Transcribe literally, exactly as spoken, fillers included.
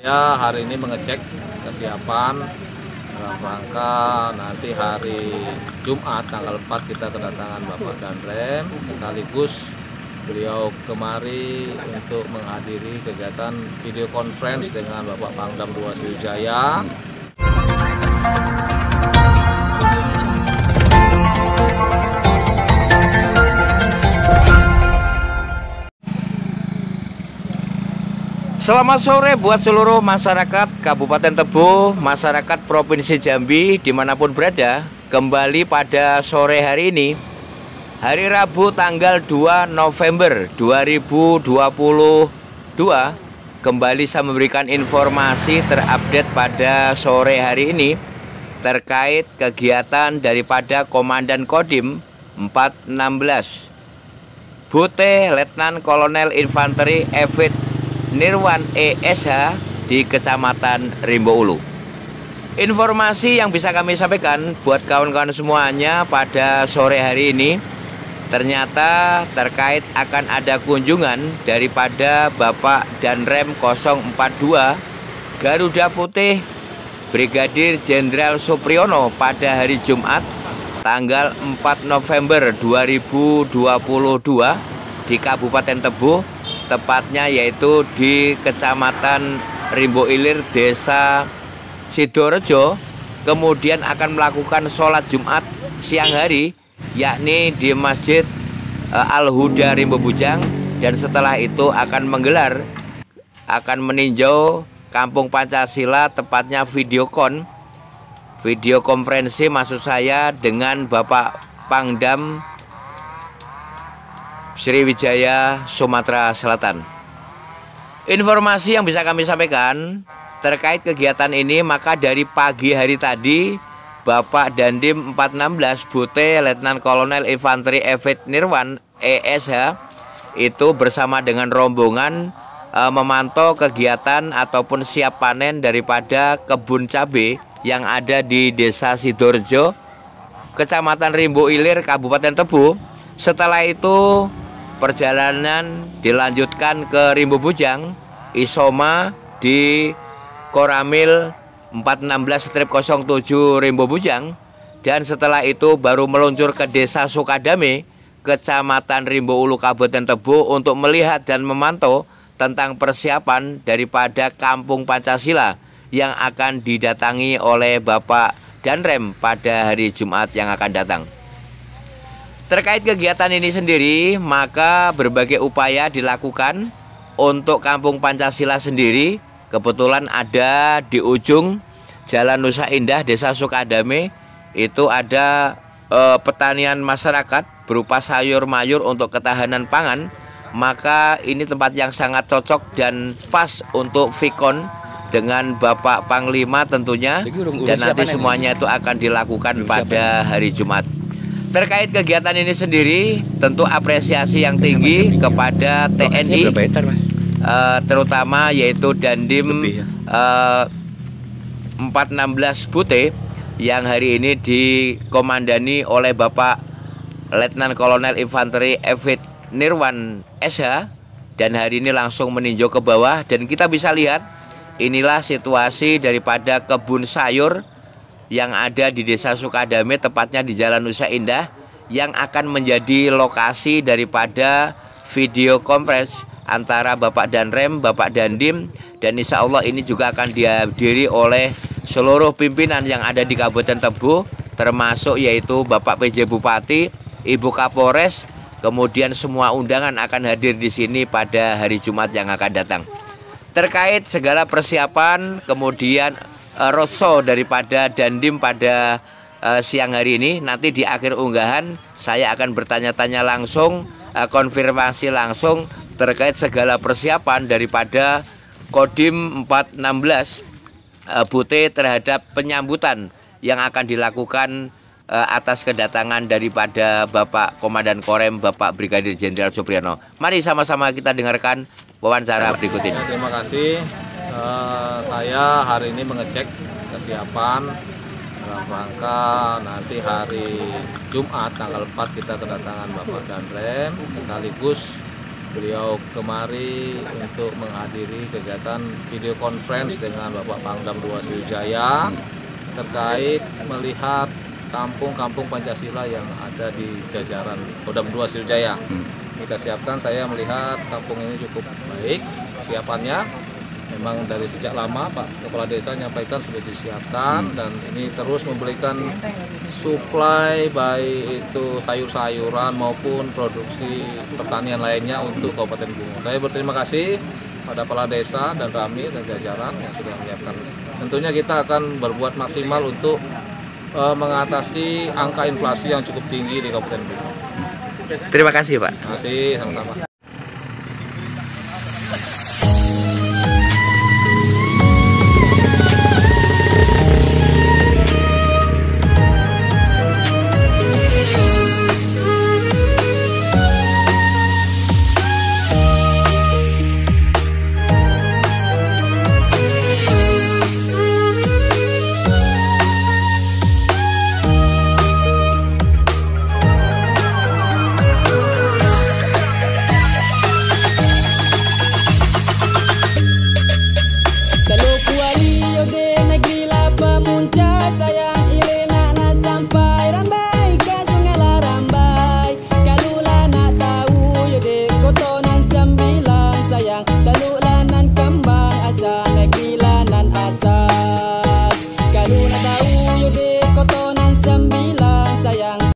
Ya, hari ini mengecek kesiapan dalam rangka nanti hari Jumat tanggal empat kita kedatangan Bapak Danrem, sekaligus beliau kemari untuk menghadiri kegiatan video conference dengan Bapak Pangdam dua Sriwijaya. Selamat sore buat seluruh masyarakat Kabupaten Tebo, masyarakat Provinsi Jambi dimanapun berada. Kembali pada sore hari ini, hari Rabu tanggal dua November dua ribu dua puluh dua, kembali saya memberikan informasi terupdate pada sore hari ini terkait kegiatan daripada Komandan Kodim empat enam belas Bute Letnan Kolonel Infanteri Evit Nirwan E S H di Kecamatan Rimbo Ulu. Informasi yang bisa kami sampaikan buat kawan-kawan semuanya pada sore hari ini, ternyata terkait akan ada kunjungan daripada Bapak Danrem nol empat dua Garuda Putih Brigadir Jenderal Supriyono pada hari Jumat tanggal empat November dua ribu dua puluh dua di Kabupaten Tebo, tepatnya yaitu di Kecamatan Rimbo Ilir, Desa Sidorejo, kemudian akan melakukan sholat Jumat siang hari, yakni di Masjid uh, Al-Huda Rimbo Bujang, dan setelah itu akan menggelar, akan meninjau Kampung Pancasila, tepatnya videokon, video konferensi maksud saya dengan Bapak Pangdam Sriwijaya, Sumatera Selatan. Informasi yang bisa kami sampaikan terkait kegiatan ini, maka dari pagi hari tadi Bapak Dandim empat enam belas Bute Letnan Kolonel Infanteri Evit Nirwan E S H itu bersama dengan rombongan e, memantau kegiatan ataupun siap panen daripada kebun cabai yang ada di Desa Sidorejo, Kecamatan Rimbo Ilir, Kabupaten Tebo. Setelah itu perjalanan dilanjutkan ke Rimbo Bujang, Isoma di Koramil empat enam belas nol tujuh Rimbo Bujang, dan setelah itu baru meluncur ke Desa Sukadame, Kecamatan Rimbo Ulu, Kabupaten Tebo, untuk melihat dan memantau tentang persiapan daripada Kampung Pancasila yang akan didatangi oleh Bapak Danrem pada hari Jumat yang akan datang. Terkait kegiatan ini sendiri, maka berbagai upaya dilakukan untuk Kampung Pancasila sendiri. Kebetulan ada di ujung Jalan Nusa Indah, Desa Sukadame, itu ada eh, petanian masyarakat berupa sayur mayur untuk ketahanan pangan. Maka ini tempat yang sangat cocok dan pas untuk vikon dengan Bapak Panglima tentunya, dan nanti semuanya itu akan dilakukan pada hari Jumat. Terkait kegiatan ini sendiri, tentu apresiasi yang tinggi kepada T N I, uh, terutama yaitu Dandim uh, empat enam belas Bute yang hari ini dikomandani oleh Bapak Letnan Kolonel Infanteri Evit Nirwan S H, dan hari ini langsung meninjau ke bawah, dan kita bisa lihat inilah situasi daripada kebun sayur yang ada di Desa Sukadame, tepatnya di Jalan Nusa Indah, yang akan menjadi lokasi daripada video conference antara Bapak Danrem, Bapak Dandim, dan insya Allah ini juga akan dihadiri oleh seluruh pimpinan yang ada di Kabupaten Tebo, termasuk yaitu Bapak P J Bupati, Ibu Kapolres, kemudian semua undangan akan hadir di sini pada hari Jumat yang akan datang. Terkait segala persiapan, kemudian roadshow daripada Dandim pada uh, siang hari ini, nanti di akhir unggahan saya akan bertanya-tanya langsung, uh, konfirmasi langsung terkait segala persiapan daripada Kodim empat enam belas uh, Bute terhadap penyambutan yang akan dilakukan uh, atas kedatangan daripada Bapak Komandan Korem, Bapak Brigadir Jenderal Supriyono. Mari sama-sama kita dengarkan wawancara berikut ini. Terima kasih. Uh, saya hari ini mengecek kesiapan dalam rangka nanti hari Jumat tanggal empat kita kedatangan Bapak Danrem, sekaligus beliau kemari untuk menghadiri kegiatan video conference dengan Bapak Pangdam dua Sriwijaya terkait melihat kampung-kampung Pancasila yang ada di jajaran Kodam dua Sriwijaya. Kita siapkan, saya melihat kampung ini cukup baik persiapannya. Memang dari sejak lama Pak Kepala Desa menyampaikan sudah disiapkan dan ini terus memberikan suplai baik itu sayur-sayuran maupun produksi pertanian lainnya untuk Kabupaten Bungo. Saya berterima kasih pada Kepala Desa dan Ramil dan jajaran yang sudah menyiapkan. Tentunya kita akan berbuat maksimal untuk uh, mengatasi angka inflasi yang cukup tinggi di Kabupaten Bungo. Terima kasih Pak. Terima kasih, sama-sama.